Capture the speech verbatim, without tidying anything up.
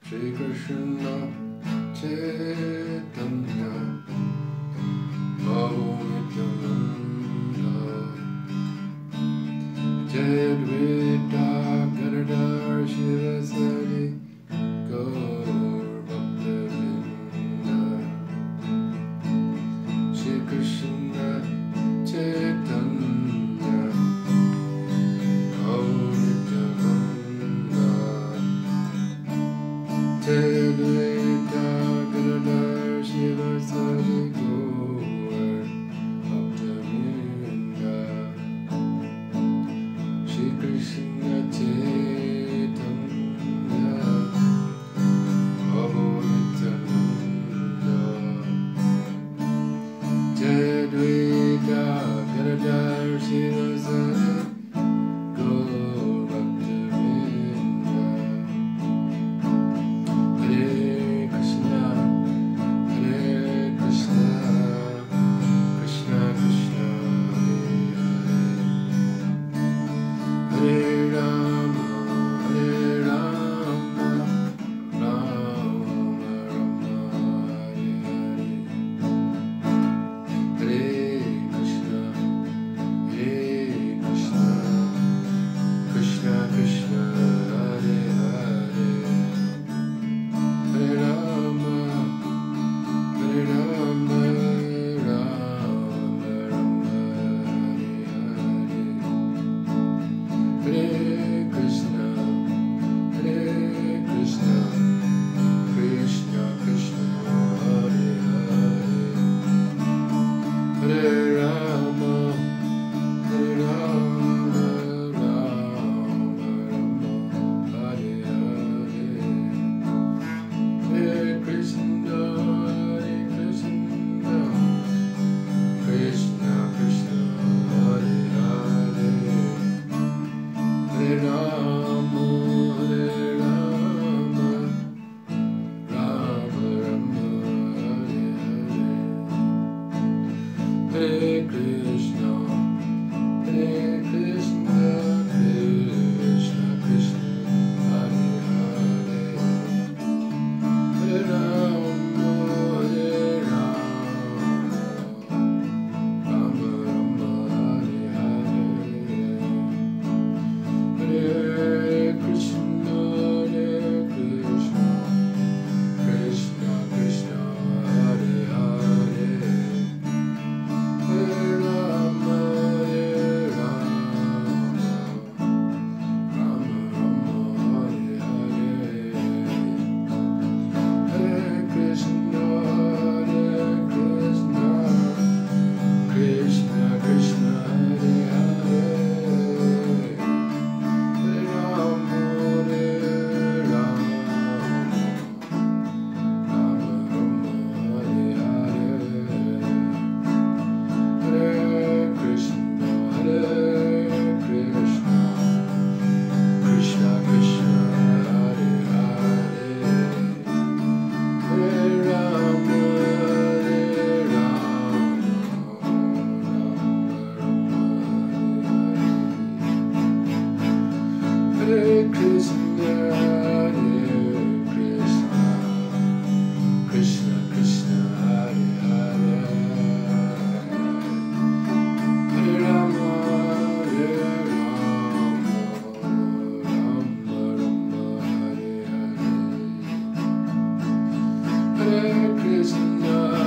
Shri Krishna Chaitanya Prabhu Nityananda Jai Advaita Gadadhar Shivasari Gaur Bhaktivinoda Shri Krishna Chaitanya Prabhu Nityananda Jai Advaita Gadadhar Shivasari Gaur Bhaktivinoda Shri Krishna Chaitanya Prabhu Nityananda Jai Advaita Gadadhar Shivasari Gaur Bhaktivinoda Hare Krishna Hare Krishna Krishna Krishna Hare Hare Hare Rama Hare Rama Rama Rama Hare Hare Hare Krishna Hare Krishna Krishna Krishna Hare Hare Hare Rama Hare Rama Rama Rama Hare Hare Hare Krishna Hare Krishna Krishna Krishna Hare Hare Hare Rama Hare Rama Rama Rama Hare Hare Hare Krishna Hare Krishna Krishna Krishna Hare Hare Hare Rama Hare Rama Rama Rama Hare Hare Hare Krishna Hare Krishna Krishna Krishna Hare Hare Hare Rama Hare Rama Rama Rama Hare Hare Hare Krishna Hare Krishna Krishna Krishna Hare Hare Hare Rama Hare Rama Rama Rama Hare Hare Hare Krishna Hare Krishna Krishna Krishna Hare Hare Hare Rama Hare Rama Rama Rama Hare Hare Hare Krishna Hare Krishna Krishna Krishna Hare Hare Hare Rama Hare Rama Rama Rama Hare Krishna Hare Krishna Krishna Krishna Hare Hare Hare Rama Hare Rama Rama Rama Hare Hare Hare Krishna